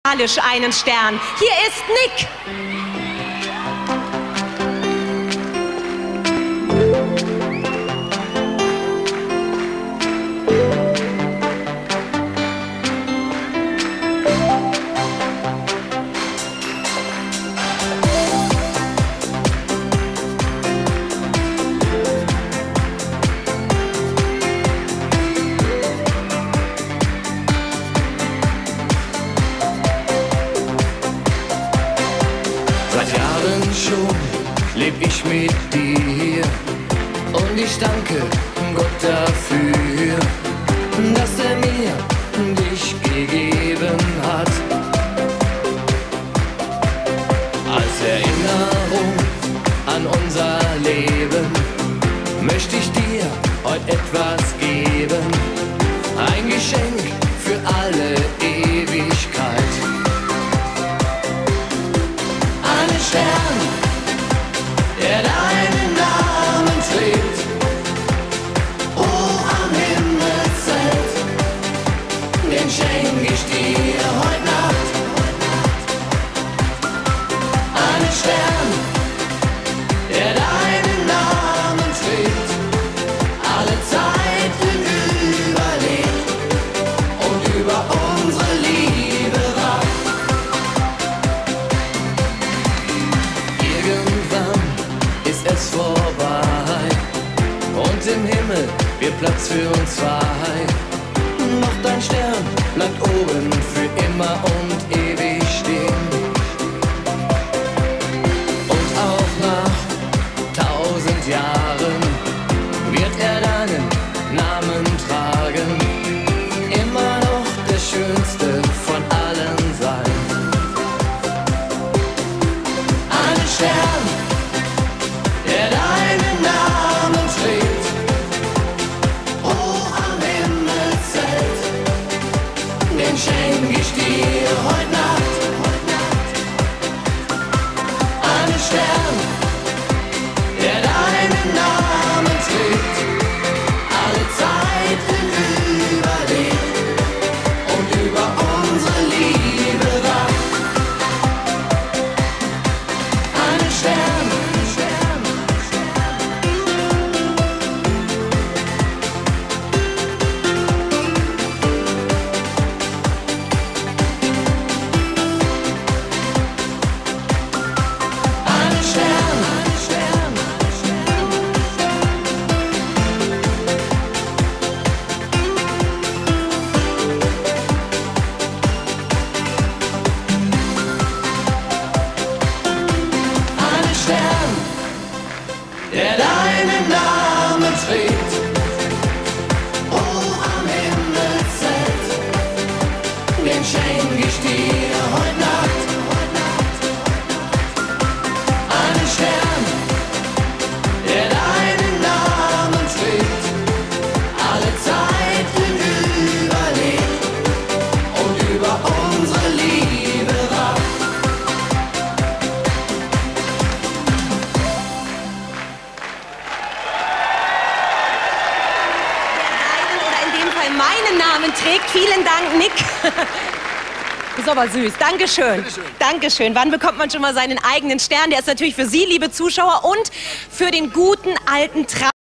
einen Stern. Hier ist Nick. Seit Jahren schon leb ich mit dir und ich danke Gott dafür, dass er mir dich gegeben hat. Als Erinnerung an unser Leben möchte ich dir heute etwas geben, ein Geschenk für alle Ewigkeit. Einen Stern, der deinen Namen trägt, hoch am Himmelszelt, den schenk ich dir heute Nacht. Einen Stern, der deinen Namen trägt, alle Zeiten überlebt und über unsere Liebe wacht. Irgendwann ist es vorbei und im Himmel wird Platz für uns zwei. Doch dein Stern bleibt oben für immer und ewig stehen. Und auch nach 1000 Jahren wird er deinen Namen tragen, immer noch der schönste von allen sein. Ein Stern, der deinen Namen trägt, hoch am Himmelszelt, den schenk ich dir heute Nacht. Ein Stern, der deinen Namen trägt, alle Zeiten überlebt und über unsere Liebe wacht. Einen Stern, Stern, einen Stern, Stern, einen Stern, der deinen Namen trägt, hoch am Himmelszelt, den schenk ich dir heute Nacht. Einen Stern, der deinen Namen trägt, alle Zeiten überlebt und über unsere Liebe wacht. Deinen oder in dem Fall meinen Namen trägt. Vielen Dank, Nick. Das ist aber süß. Dankeschön. Dankeschön. Wann bekommt man schon mal seinen eigenen Stern? Der ist natürlich für Sie, liebe Zuschauer, und für den guten alten Traum.